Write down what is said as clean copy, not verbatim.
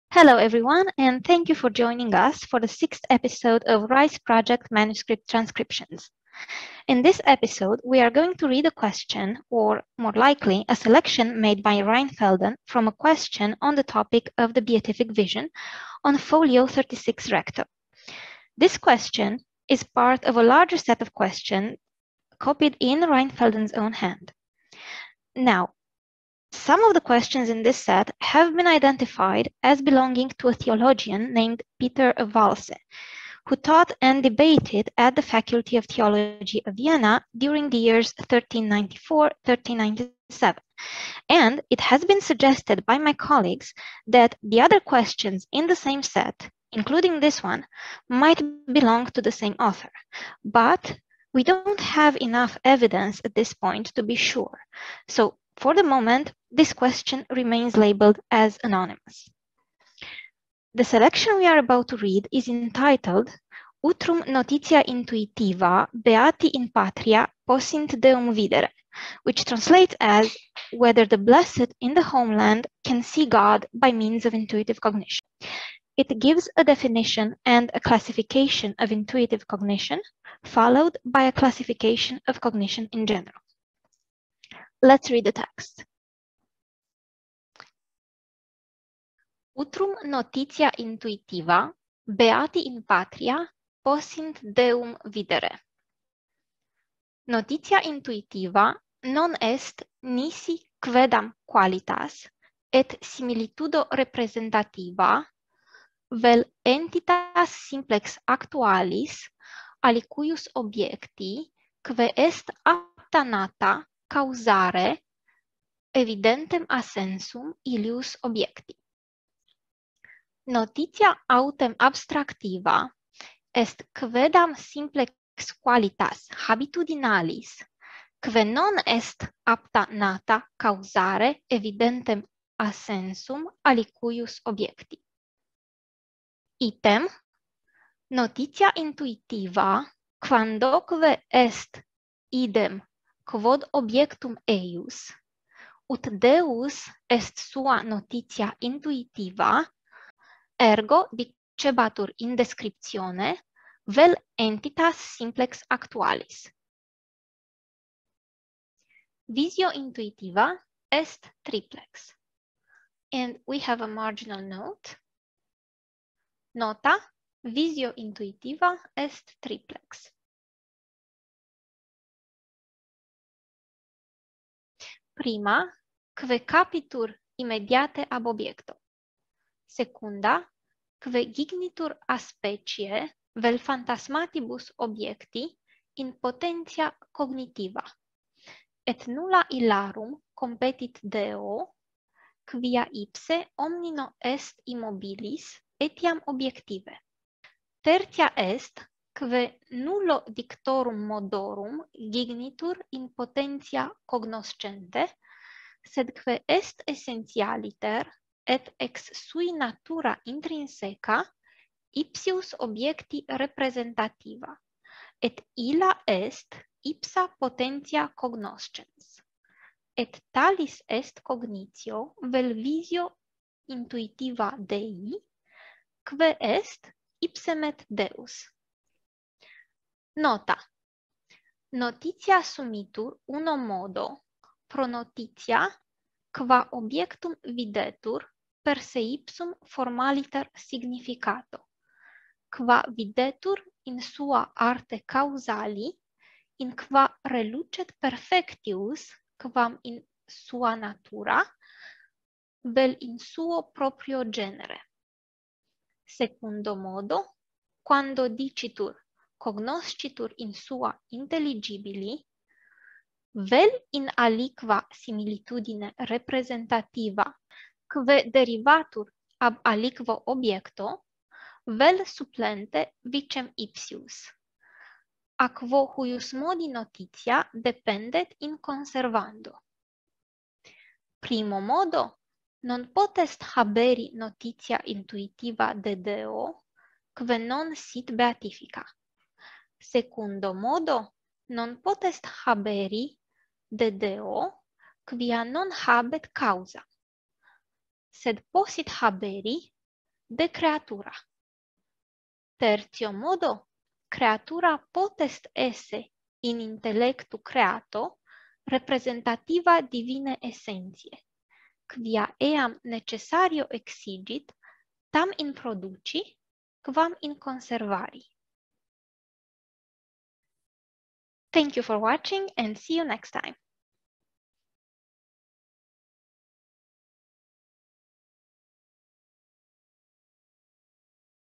Hello, everyone, and thank you for joining us for the sixth episode of RISE Project Manuscript Transcriptions. In this episode, we are going to read a question, or more likely, a selection made by Rheinfelden from a question on the topic of the beatific vision on folio 36 recto. This question is part of a larger set of questions copied in Rheinfelden's own hand. Now, some of the questions in this set have been identified as belonging to a theologian named Peter Walse, who taught and debated at the Faculty of Theology of Vienna during the years 1394-1397. And it has been suggested by my colleagues that the other questions in the same set, including this one, might belong to the same author. But we don't have enough evidence at this point to be sure. So for the moment, this question remains labeled as anonymous. The selection we are about to read is entitled Utrum notitia intuitiva beati in patria possint Deum videre, which translates as whether the blessed in the homeland can see God by means of intuitive cognition. It gives a definition and a classification of intuitive cognition, followed by a classification of cognition in general. Let's read the text. Utrum notitia intuitiva, beati in patria, possint Deum videre. Notitia intuitiva non est nisi quedam qualitas et similitudo representativa, vel entitas simplex actualis, alicuius objecti, que est apta nata causare evidentem assensum ilius objecti. Notitia autem abstractiva est quedam simplex qualitas habitudinalis, que non est apta nata causare evidentem assensum alicuius objecti. Item, notitia intuitiva, quandoque est idem quod objectum eius, ut Deus est sua notitia intuitiva, ergo dicebatur in descriptione, vel entitas simplex actualis. Visio intuitiva est triplex. And we have a marginal note. Nota, visio intuitiva est triplex. Prima, que capitur immediate ab objecto. Secunda, que gignitur a specie vel phantasmatibus objecti in potentia cognitiva, et nulla illarum competit Deo, quia ipse omnino est immobilis etiam objective. Tertia est, que nullo dictorum modorum gignitur in potentia cognoscente, sed que est essentialiter et ex sui natura intrinseca ipsius objecti representativa, et illa est ipsa potentia cognoscens. Et talis est cognitio vel visio intuitiva Dei, que est ipsemet Deus. Nota. Notitia sumitur uno modo pro notitia qua objectum videtur per se ipsum formaliter significato, qua videtur in sua arte causali, in qua relucet perfectius quam in sua natura, vel in suo proprio genere. Secundo modo, quando dicitur cognoscitur in sua intelligibili, vel in aliqua similitudine representativa, que derivatur ab aliquo objecto, vel supplente vicem ipsius, a quo huius modi notitia dependet in conservando. Primo modo, non potest haberi notitia intuitiva de Deo, que non sit beatifica. Secundo modo, non potest haberi de Deo, quia non habet causa. Sed possit haberi de creatura. Tertio modo, creatura potest esse in intellectu creato representativa divine essentiae, quia eam necessario exigit, tam in produci, quam in conservari. Thank you for watching and see you next time.